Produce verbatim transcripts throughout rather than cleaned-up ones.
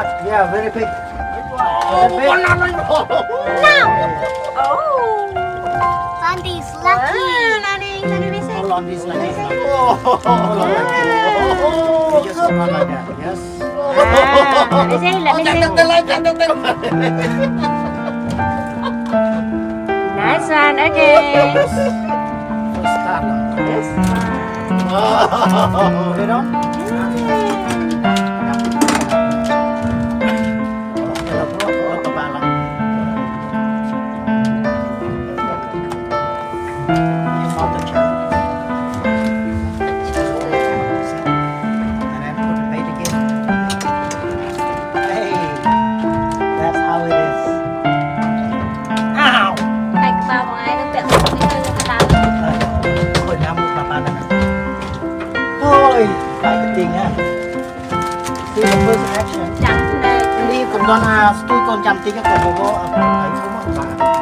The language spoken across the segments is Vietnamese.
Yeah, very big. Oh, Very big. no. Oh. Sandy's lucky. Hold on this like this. Hold on like this. Oh, just hold on like that. Yes. Ah, let me see, let me see. Nice one, okay. First start lah. This one. Oh, you know? Con à, tôi còn chăm tí cái cổ bố ở đây không có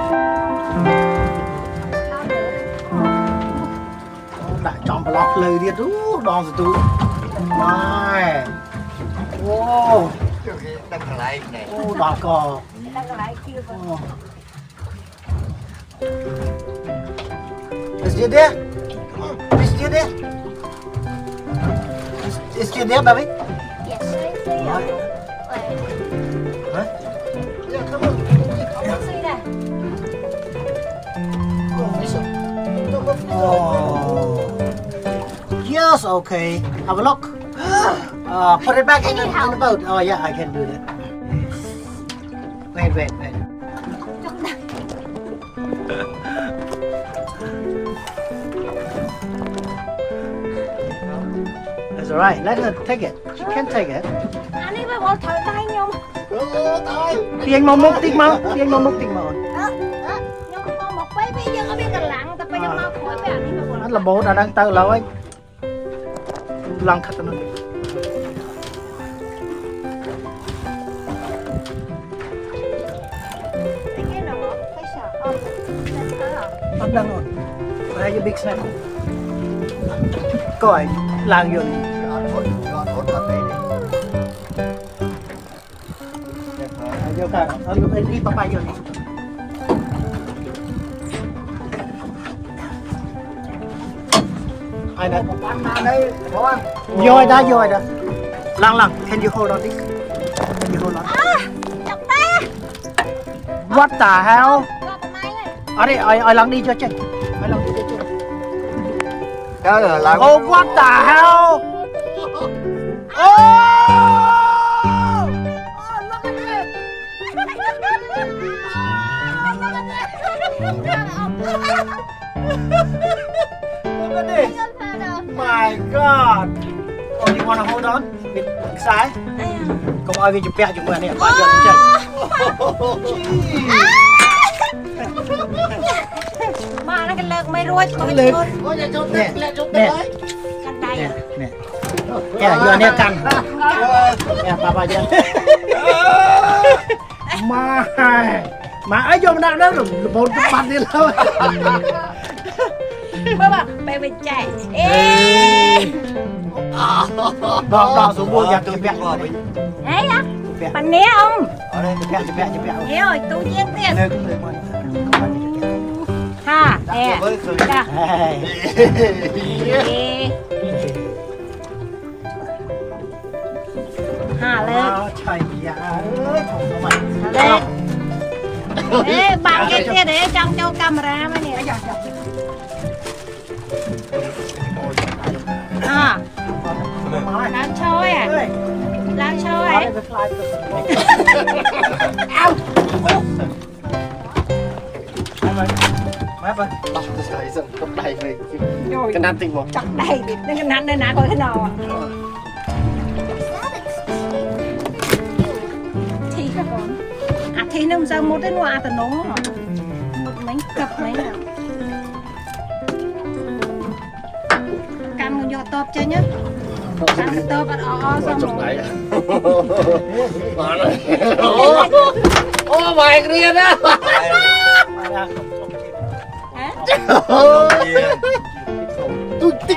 bạn đã chọn block lời đi tú đòn rồi tú mai wow ô đòn cò is it there is it there is it there baby Yes, I see. Huh? Yeah, come on. Come see that. Oh. Yes, okay. Have a look. Uh, put it back in the, in the boat. Oh yeah, I can do that. Wait, wait, wait. That's alright. Let her take it. She can take it. Anh ấy bảo thở tay nhung. Tiền mà múc tiền mà, tiền mà múc tiền mà. Nhưng mà một bé bây giờ có biết là lặng, tapi yang mau khỏi bé anh ấy bảo. Anh là bố đã đang tự lâu anh. Lăng khát nó. Cái nào mà phải sợ không? Anh đang rồi. Đây là big snack. Coi, làng vô đi. Vô cả, ở lúc ấy đi papaya vô đi. Ai đây? Vô đã, vô đã. Lăng lăng, can you hold on this? Can you hold on? Chọc tay. What the hell? Gọt máy này. Ở đây, ai ai lăng đi cho chơi. Ai lăng đi cho chơi. Đó là lăng. Oh, what the hell? Oh! Look at this! My God! Oh, you wanna hold on? Bên side? Không ai về chụp bẹ chụp bẹ này, phải cho nó Mà nó cái lợn mày ruồi có cái lên. chốt. Nè, nè, Cắn tay. nè, nè. Kẻ giờ nè căn. Nè, papa chưa? Mà mà ấy vô mà đang đó một cái bàn đi lâu. Bơ bà, bé bị chạy. Ê! Đo đo xuống buông giặt chụp bẹ. Đấy á. Bạn né ông. Ở đây chụp bẹ chụp bẹ chụp bẹ. Nghe rồi, tú nhiên tiền. Nơi cũng người mọi. Ha, nè. Đã. Ha lên. Trời dạ ơi, chồng mày. Lên. Ê, bạn cái kia để trong cho camera mà nè. À. Làm trôi à? Làm trôi à? Ao. Mát ơi. Đọc cái dần cốc đầy về cái nam tinh một Chọc đầy đi, cái nắn đây nã coi thế nào à? Thì các con. À thì nó sao một cái noa từ nó hả? Một mấy cặp mấy nào. Cam nó vô top chơi nhá. Cam cái top ăn o xong chốc rồi. đầy ô mày riêng á tôi tích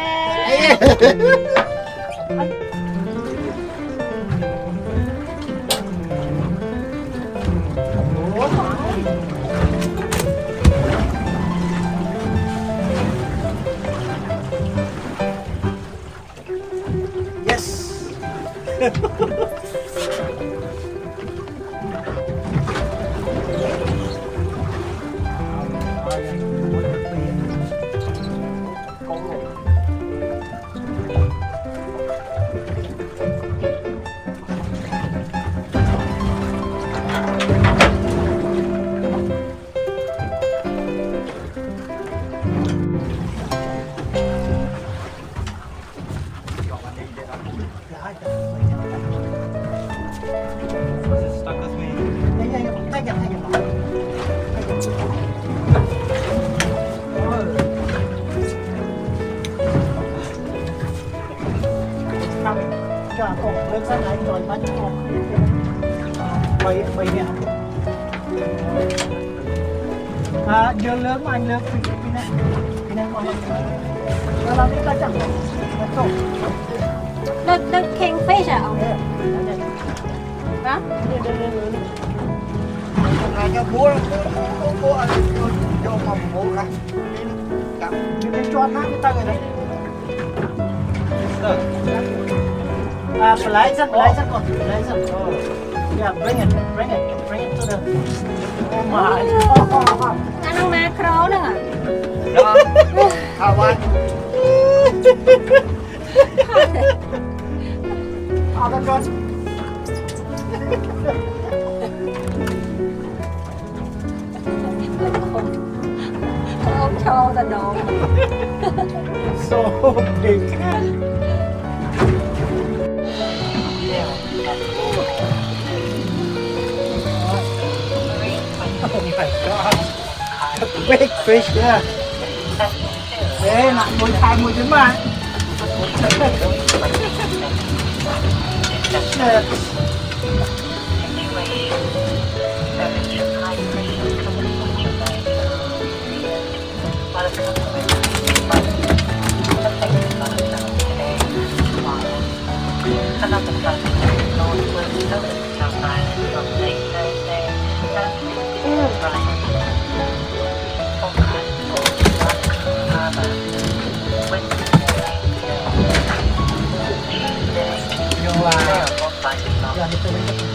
nhặt hay nhặt nó cho cùng lên sân này rồi bắt đầu bay bay nè à giờ lớn mà anh lớn thì cái này cái này còn là làm đi ta chẳng được Được, được kingfish à ông? Hả? này cho bố bố bố ăn cho mầm bố cả đi đi cho nó cái tay này đấy à lấy rất lấy rất còn lấy rất yeah bring it bring it bring it to the oh my Ăn ông macro nữa à? How what à con con Ông cho ta đồ. so big oh my god big fish yeah thế nặng một hai một chín ba Jangan itu